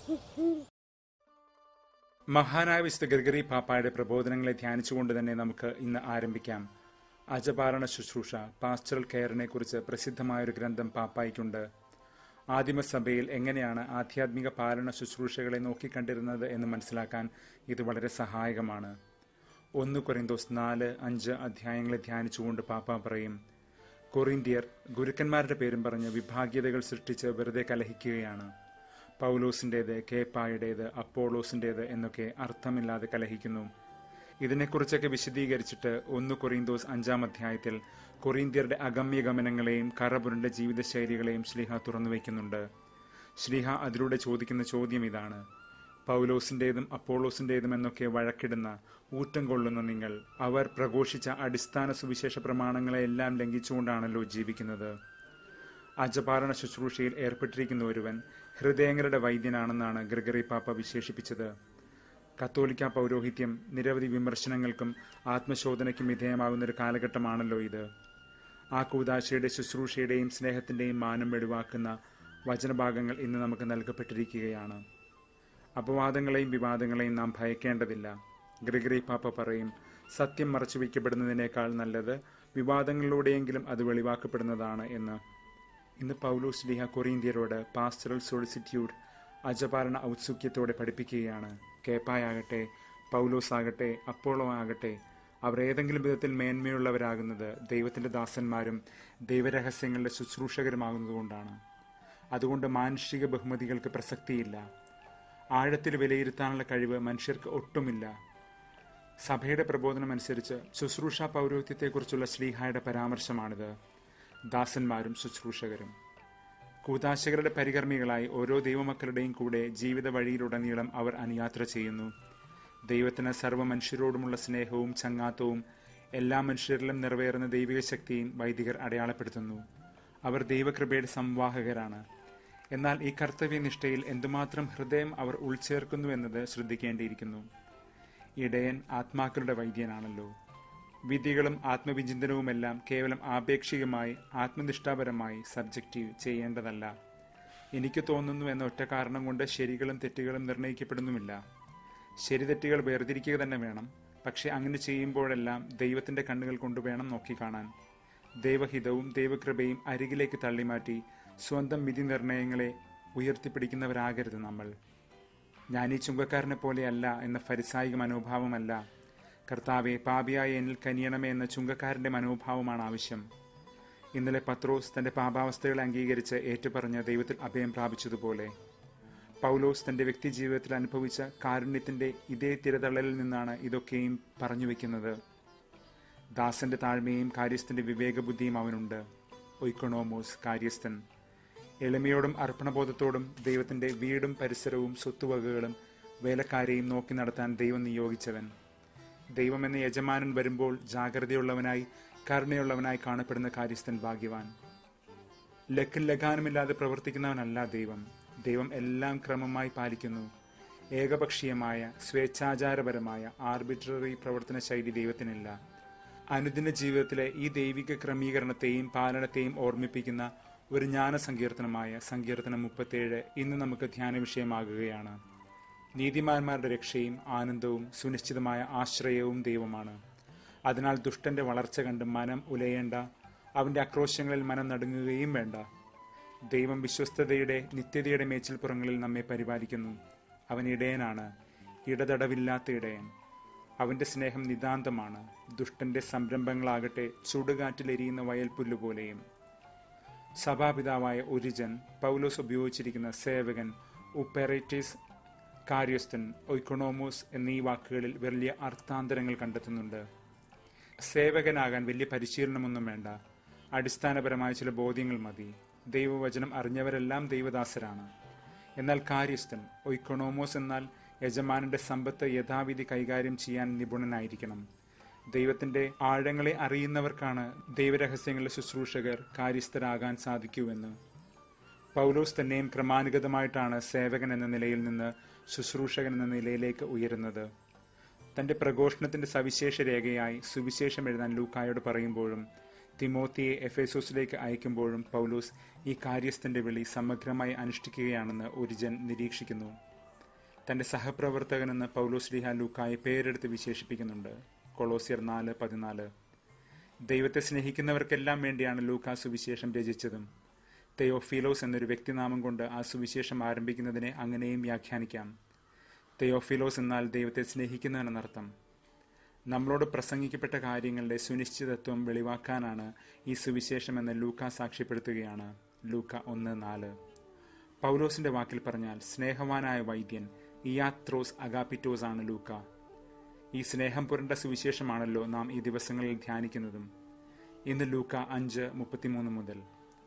മഹാനായ വിശുദ്ധ ഗ്രിഗറി പാപ്പായുടെ പ്രബോധനങ്ങളെ ധ്യാനിച്ചുകൊണ്ട് തന്നെ നമുക്ക് ഇന്ന് ആരംഭിക്കാം. അജപാലന ശുശ്രൂഷ, പാസ്റ്ററൽ കെയറിനെ കുറിച്ച് പ്രസിദ്ധമായൊരു ഗ്രന്ഥം പാപ്പായ്ക്കുണ്ട്. ആദിമസഭയിൽ എങ്ങനെയാണ് ആധ്യാത്മിക പാലന ശുശ്രൂഷകളെ നോക്കിക്കണ്ടിരുന്നത് എന്ന് മനസ്സിലാക്കാൻ ഇത് വളരെ സഹായകമാണ്. 1 കൊരിന്തോസ് 4-5 അധ്യായങ്ങളെ ധ്യാനിച്ചുകൊണ്ട് പാപ്പ പറയും, കൊറിന്ത്യർ ഗുരുക്കന്മാരുടെ പേരും പറഞ്ഞ് വിഭാഗ്യതകൾ സൃഷ്ടിച്ച് വെറുതെ കലഹിക്കുകയാണ്. പൗലോസിൻ്റേത്, കേപ്പായുടേത്, അപ്പോളോസിൻ്റേത് എന്നൊക്കെ അർത്ഥമില്ലാതെ കലഹിക്കുന്നു. ഇതിനെക്കുറിച്ചൊക്കെ വിശദീകരിച്ചിട്ട് 1 കൊറിന്തോസ് 5 അധ്യായത്തിൽ കൊറിന്ത്യരുടെ അഗമ്യഗമനങ്ങളെയും കറപുരണ്ട ജീവിതശൈലികളെയും ശ്ലീഹ തുറന്നുവയ്ക്കുന്നുണ്ട്. ശ്ലീഹ അതിലൂടെ ചോദിക്കുന്ന ചോദ്യം ഇതാണ്: പൗലോസിൻ്റേതും അപ്പോളോസിൻ്റേതും എന്നൊക്കെ വഴക്കിടുന്ന, ഊറ്റം കൊള്ളുന്ന നിങ്ങൾ, അവർ പ്രഘോഷിച്ച അടിസ്ഥാന സുവിശേഷ പ്രമാണങ്ങളെല്ലാം ലംഘിച്ചുകൊണ്ടാണല്ലോ ജീവിക്കുന്നത്. അജപാലന ശുശ്രൂഷയിൽ ഏർപ്പെട്ടിരിക്കുന്ന ഒരുവൻ ഹൃദയങ്ങളുടെ വൈദ്യനാണെന്നാണ് ഗ്രിഗറി പാപ്പ വിശേഷിപ്പിച്ചത്. കത്തോലിക്ക പൗരോഹിത്യം നിരവധി വിമർശനങ്ങൾക്കും ആത്മശോധനയ്ക്കും വിധേയമാകുന്നൊരു കാലഘട്ടമാണല്ലോ ഇത്. ആ കൂദാശയുടെ ശുശ്രൂഷയുടെയും സ്നേഹത്തിൻ്റെയും മാനം വെളിവാക്കുന്ന വചനഭാഗങ്ങൾ ഇന്ന് നമുക്ക് നൽകപ്പെട്ടിരിക്കുകയാണ്. അപവാദങ്ങളെയും വിവാദങ്ങളെയും നാം ഭയക്കേണ്ടതില്ല. ഗ്രിഗറി പാപ്പ പറയും, സത്യം മറച്ചുവെക്കപ്പെടുന്നതിനേക്കാൾ നല്ലത് വിവാദങ്ങളിലൂടെയെങ്കിലും അത് വെളിവാക്കപ്പെടുന്നതാണ് എന്ന്. ഇന്ന് പൗലോസ് ശ്ലീഹ കൊറിന്ത്യരോട് പാസ്റ്ററൽ സോളിസിറ്റ്യൂഡ്, അജപാലന ഔത്സുക്യത്തോടെ പഠിപ്പിക്കുകയാണ്. കേപ്പായാകട്ടെ, പൗലോസ് ആകട്ടെ, അപ്പോളോ ആകട്ടെ, അവർ ഏതെങ്കിലും വിധത്തിൽ മേന്മയുള്ളവരാകുന്നത് ദൈവത്തിൻ്റെ ദാസന്മാരും ദൈവരഹസ്യങ്ങളുടെ ശുശ്രൂഷകരുമാകുന്നതുകൊണ്ടാണ്. അതുകൊണ്ട് മാനുഷിക ബഹുമതികൾക്ക് പ്രസക്തിയില്ല. ആഴത്തിൽ വിലയിരുത്താനുള്ള കഴിവ് മനുഷ്യർക്ക് ഒട്ടുമില്ല. സഭയുടെ പ്രബോധനമനുസരിച്ച് ശുശ്രൂഷാ പൗരോഹിത്യത്തെക്കുറിച്ചുള്ള ശ്ലീഹായുടെ പരാമർശമാണിത്. ദാസന്മാരും ശുശ്രൂഷകരും കൂദാശകരുടെ പരികർമ്മികളായി ഓരോ ദൈവമക്കളുടെയും കൂടെ ജീവിത വഴിയിലുടനീളം അവർ അനുയാത്ര ചെയ്യുന്നു. ദൈവത്തിന് സർവ്വ മനുഷ്യരോടുമുള്ള സ്നേഹവും ചങ്ങാത്തവും എല്ലാ മനുഷ്യരിലും നിറവേറുന്ന ദൈവിക ശക്തിയും വൈദികർ അടയാളപ്പെടുത്തുന്നു. അവർ ദൈവകൃപയുടെ സംവാഹകരാണ്. എന്നാൽ ഈ കർത്തവ്യനിഷ്ഠയിൽ എന്തുമാത്രം ഹൃദയം അവർ ഉൾച്ചേർക്കുന്നു എന്നത് ശ്രദ്ധിക്കേണ്ടിയിരിക്കുന്നു. ഇടയൻ ആത്മാക്കളുടെ വൈദ്യനാണല്ലോ. വിധികളും ആത്മവിചിന്തനവുമെല്ലാം കേവലം ആപേക്ഷികമായി ആത്മനിഷ്ഠാപരമായി സബ്ജക്റ്റീവ് ചെയ്യേണ്ടതല്ല. എനിക്ക് തോന്നുന്നു എന്ന ഒറ്റ കാരണം കൊണ്ട് ശരികളും തെറ്റുകളും നിർണ്ണയിക്കപ്പെടുന്നുമില്ല. ശരി തെറ്റുകൾ വേർതിരിക്കുക തന്നെ വേണം. പക്ഷെ അങ്ങനെ ചെയ്യുമ്പോഴെല്ലാം ദൈവത്തിൻ്റെ കണ്ണുകൾ കൊണ്ടുവേണം നോക്കിക്കാണാൻ. ദൈവഹിതവും ദൈവകൃപയും അരികിലേക്ക് തള്ളിമാറ്റി സ്വന്തം വിധി നിർണയങ്ങളെ ഉയർത്തിപ്പിടിക്കുന്നവരാകരുത് നമ്മൾ. ഞാനീ ചുങ്കക്കാരനെ പോലെയല്ല എന്ന ഫരിസായിക മനോഭാവമല്ല. കർത്താവെ, പാപിയായ എന്നിൽ കനിയണമേ എന്ന ചുങ്കക്കാരൻ്റെ മനോഭാവമാണ് ആവശ്യം. ഇന്നലെ പത്രോസ് തൻ്റെ പാപാവസ്ഥകളെ അംഗീകരിച്ച് ഏറ്റുപറഞ്ഞ് ദൈവത്തിൽ അഭയം പ്രാപിച്ചതുപോലെ പൗലോസ് തൻ്റെ വ്യക്തിജീവിതത്തിൽ അനുഭവിച്ച കാരുണ്യത്തിൻ്റെ ഇതേ തിരതള്ളലിൽ നിന്നാണ് ഇതൊക്കെയും പറഞ്ഞു വയ്ക്കുന്നത്. ദാസന്റെ താഴ്മയും കാര്യസ്ഥന്റെ വിവേകബുദ്ധിയും അവനുണ്ട്. ഒയ്ക്കൊണോമോസ്, കാര്യസ്ഥൻ. എളിമയോടും അർപ്പണബോധത്തോടും ദൈവത്തിൻ്റെ വീടും പരിസരവും സ്വത്തുവകകളും വേലക്കാരെയും നോക്കി നടത്താൻ ദൈവം നിയോഗിച്ചവൻ. ദൈവം എന്ന യജമാനൻ വരുമ്പോൾ ജാഗ്രതയുള്ളവനായി കരുണയുള്ളവനായി കാണപ്പെടുന്ന കാര്യസ്ഥൻ ഭാഗ്യവാൻ. ലക്കും ലഗാനുമില്ലാതെ പ്രവർത്തിക്കുന്നവനല്ല ദൈവം. ദൈവം എല്ലാം ക്രമമായി പാലിക്കുന്നു. ഏകപക്ഷീയമായ സ്വേച്ഛാചാരപരമായ ആർബിട്രറി പ്രവർത്തന ശൈലി ദൈവത്തിനില്ല. അനുദിന ജീവിതത്തിലെ ഈ ദൈവിക ക്രമീകരണത്തെയും പാലനത്തെയും ഓർമ്മിപ്പിക്കുന്ന ഒരു ജ്ഞാനസങ്കീർത്തനമായ സങ്കീർത്തനം 37 ഇന്ന് നമുക്ക് ധ്യാന വിഷയമാകുകയാണ്. നീതിമാന്മാരുടെ രക്ഷയും ആനന്ദവും സുനിശ്ചിതമായ ആശ്രയവും ദൈവമാണ്. അതിനാൽ ദുഷ്ടന്റെ വളർച്ച കണ്ട് മനം ഉലയേണ്ട, അവന്റെ ആക്രോശങ്ങളിൽ മനം നടുങ്ങുകയും വേണ്ട. ദൈവം വിശ്വസ്തതയുടെ നിത്യതയുടെ മേച്ചിൽപ്പുറങ്ങളിൽ നമ്മെ പരിപാലിക്കുന്നു. അവൻ ഇടയനാണ്, ഇടതടവില്ലാത്ത ഇടയൻ. അവന്റെ സ്നേഹം നിതാന്തമാണ്. ദുഷ്ടന്റെ സംരംഭങ്ങളാകട്ടെ ചുടുകാറ്റിലെരിയുന്ന വയൽപ്പുല്ലുപോലെയും. സഭാപിതാവായ ഒരിജൻ, പൗലോസ് ഉപയോഗിച്ചിരിക്കുന്ന സേവകൻ, ഉപ്പേറേറ്റീസ്, കാര്യസ്ഥൻ, ഒയ്ക്കൊണോമോസ് എന്നീ വാക്കുകളിൽ വലിയ അർത്ഥാന്തരങ്ങൾ കണ്ടെത്തുന്നുണ്ട്. സേവകനാകാൻ വലിയ പരിശീലനമൊന്നും വേണ്ട. അടിസ്ഥാനപരമായ ചില ബോധ്യങ്ങൾ മതി. ദൈവവചനം അറിഞ്ഞവരെല്ലാം ദൈവദാസരാണ്. എന്നാൽ കാര്യസ്ഥൻ, ഒയ്ക്കൊണോമോസ് എന്നാൽ യജമാനന്റെ സമ്പത്ത് യഥാവിധി കൈകാര്യം ചെയ്യാൻ നിപുണനായിരിക്കണം. ദൈവത്തിന്റെ ആഴങ്ങളെ അറിയുന്നവർക്കാണ് ദൈവരഹസ്യങ്ങളുടെ ശുശ്രൂഷകർ കാര്യസ്ഥരാകാൻ സാധിക്കൂവെന്ന്. പൗലോസ് തന്നെയും ക്രമാനുഗതമായിട്ടാണ് സേവകൻ എന്ന നിലയിൽ നിന്ന് ശുശ്രൂഷകൻ എന്ന നിലയിലേക്ക് ഉയരുന്നത്. തന്റെ പ്രഘോഷണത്തിന്റെ സവിശേഷ രേഖയായി സുവിശേഷം എഴുതാൻ ലൂക്കായോട് പറയുമ്പോഴും തിമോത്തിയെ എഫേസോസിലേക്ക് അയക്കുമ്പോഴും പൗലോസ് ഈ കാര്യസ്ഥന്റെ വിളി സമഗ്രമായി അനുഷ്ഠിക്കുകയാണെന്ന് ഒരിജൻ നിരീക്ഷിക്കുന്നു. തന്റെ സഹപ്രവർത്തകനെന്ന് പൗലോസ്ലീഹ ലൂക്കായെ പേരെടുത്ത് വിശേഷിപ്പിക്കുന്നുണ്ട്. കൊളോസ്യർ 4:14. ദൈവത്തെ സ്നേഹിക്കുന്നവർക്കെല്ലാം വേണ്ടിയാണ് ലൂക്കാ സുവിശേഷം രചിച്ചതും. തെയോഫിലോസ് എന്നൊരു വ്യക്തിനാമം കൊണ്ട് ആ സുവിശേഷം ആരംഭിക്കുന്നതിനെ അങ്ങനെയും വ്യാഖ്യാനിക്കാം. തെയോഫിലോസ് എന്നാൽ ദൈവത്തെ സ്നേഹിക്കുന്നവനെന്നർത്ഥം. നമ്മളോട് പ്രസംഗിക്കപ്പെട്ട കാര്യങ്ങളുടെ സുനിശ്ചിതത്വം വെളിവാക്കാനാണ് ഈ സുവിശേഷം എന്ന് ലൂക്ക സാക്ഷ്യപ്പെടുത്തുകയാണ്. ലൂക്ക 1:4. പൗലോസിന്റെ വാക്കിൽ പറഞ്ഞാൽ സ്നേഹവാനായ വൈദ്യൻ ഇയാത്രോസ് അഗാപിറ്റോസ് ആണ് ലൂക്ക. ഈ സ്നേഹം പുരണ്ട സുവിശേഷമാണല്ലോ നാം ഈ ദിവസങ്ങളിൽ ധ്യാനിക്കുന്നതും. ഇന്ന് ലൂക്ക 5:33 മുതൽ.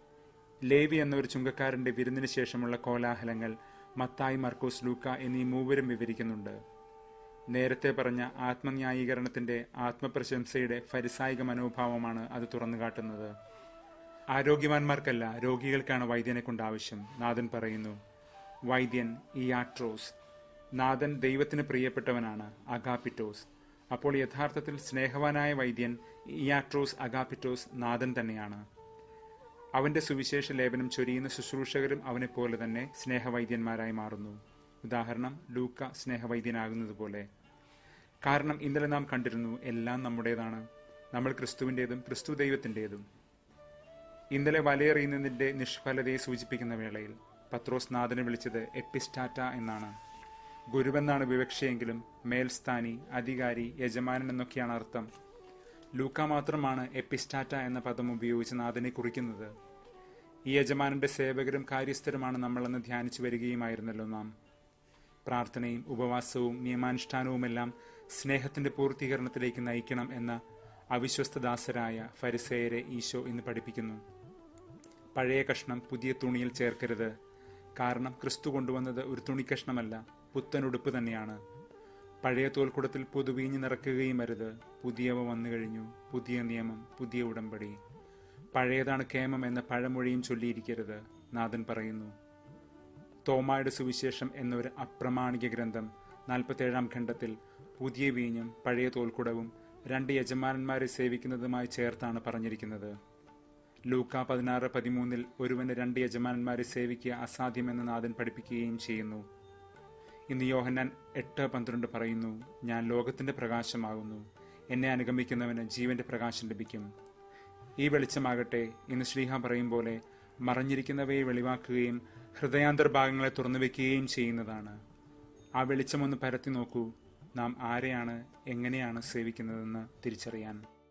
ലേവി എന്നൊരു ചുങ്കക്കാരന്റെ വിരുന്നിന് ശേഷമുള്ള കോലാഹലങ്ങൾ മത്തായി, മർക്കോസ്, ലൂക്ക എന്നീ മൂവരും വിവരിക്കുന്നുണ്ട്. നേരത്തെ പറഞ്ഞ ആത്മന്യായീകരണത്തിന്റെ, ആത്മപ്രശംസയുടെ ഫരിസായിക മനോഭാവമാണ് അത് തുറന്നുകാട്ടുന്നത്. ആരോഗ്യവാന്മാർക്കല്ല, രോഗികൾക്കാണ് വൈദ്യനെ കൊണ്ട് ആവശ്യം. നാഥൻ പറയുന്നു, വൈദ്യൻ ഇയാട്രോസ്. നാഥൻ ദൈവത്തിന് പ്രിയപ്പെട്ടവനാണ്, അഗാപിറ്റോസ്. അപ്പോൾ യഥാർത്ഥത്തിൽ സ്നേഹവാനായ വൈദ്യൻ ഇയാട്രോസ് അഗാപിറ്റോസ് നാഥൻ തന്നെയാണ്. അവന്റെ സുവിശേഷ ലേപനം ചൊരിയുന്ന ശുശ്രൂഷകരും അവനെപ്പോലെ തന്നെ സ്നേഹവൈദ്യന്മാരായി മാറുന്നു. ഉദാഹരണം, ലൂക്ക സ്നേഹവൈദ്യനാകുന്നതുപോലെ. കാരണം ഇന്നലെ നാം കണ്ടിരുന്നു, എല്ലാം നമ്മുടേതാണ്. നമ്മൾ ക്രിസ്തുവിൻ്റെതും ക്രിസ്തു ദൈവത്തിൻ്റെതും. ഇന്നലെ വലയെറിയുന്നതിന്റെ നിഷ്ഫലതയെ സൂചിപ്പിക്കുന്ന വേളയിൽ പത്രോസ് നാഥനെ വിളിച്ചത് എപ്പിസ്റ്റാറ്റ എന്നാണ്. ഗുരുവെന്നാണ് വിവക്ഷയെങ്കിലും മേൽസ്ഥാനി, അധികാരി, യജമാനൻ എന്നൊക്കെയാണ് അർത്ഥം. ലൂക്ക മാത്രമാണ് എപ്പിസ്റ്റാറ്റ എന്ന പദം ഉപയോഗിച്ച് നാഥനെ കുറിക്കുന്നത്. ഈ യജമാനന്റെ സേവകരും കാര്യസ്ഥരുമാണ് നമ്മളെന്ന് ധ്യാനിച്ചു വരികയുമായിരുന്നല്ലോ നാം. പ്രാർത്ഥനയും ഉപവാസവും നിയമാനുഷ്ഠാനവുമെല്ലാം സ്നേഹത്തിന്റെ പൂർത്തീകരണത്തിലേക്ക് നയിക്കണം എന്ന അവിശ്വസ്തദാസരായ ഫരിസേയരെ ഈശോ ഇന്ന് പഠിപ്പിക്കുന്നു. പഴയ കഷ്ണം പുതിയ തുണിയിൽ ചേർക്കരുത്. കാരണം ക്രിസ്തു കൊണ്ടുവന്നത് ഒരു തുണിക്കഷ്ണമല്ല, പുത്തനുടുപ്പ് തന്നെയാണ്. പഴയ തോൽക്കുടത്തിൽ പുതുവീഞ്ഞ് നിറക്കുകയും അരുത്. പുതിയവ വന്നു കഴിഞ്ഞു, പുതിയ നിയമം, പുതിയ ഉടമ്പടി. പഴയതാണ് കേമം എന്ന പഴമൊഴിയും ചൊല്ലിയിരിക്കരുത്, നാഥൻ പറയുന്നു. തോമായുടെ സുവിശേഷം എന്നൊരു അപ്രമാണിക ഗ്രന്ഥം 47-ാം ഖണ്ഡത്തിൽ പുതിയ വീഞ്ഞും പഴയ തോൽക്കുടവും 2 യജമാനന്മാരെ സേവിക്കുന്നതുമായി ചേർത്താണ് പറഞ്ഞിരിക്കുന്നത്. ലൂക്ക 16:13 ഒരുവന് 2 യജമാനന്മാരെ സേവിക്കുക അസാധ്യമെന്ന് നാഥൻ പഠിപ്പിക്കുകയും ചെയ്യുന്നു. ഇന്ന് യോഹന്നാൻ 8:12 പറയുന്നു, ഞാൻ ലോകത്തിന്റെ പ്രകാശമാകുന്നു. എന്നെ അനുഗമിക്കുന്നവന് ജീവന്റെ പ്രകാശം ലഭിക്കും. ഈ വെളിച്ചമാകട്ടെ ഇന്ന് ശ്ലീഹ പറയും പോലെ മറഞ്ഞിരിക്കുന്നവയെ വെളിവാക്കുകയും ഹൃദയാന്തർഭാഗങ്ങളെ തുറന്നുവെക്കുകയും ചെയ്യുന്നതാണ്. ആ വെളിച്ചമൊന്ന് പരത്തി നോക്കൂ, നാം ആരെയാണ്, എങ്ങനെയാണ് സേവിക്കുന്നതെന്ന് തിരിച്ചറിയാൻ.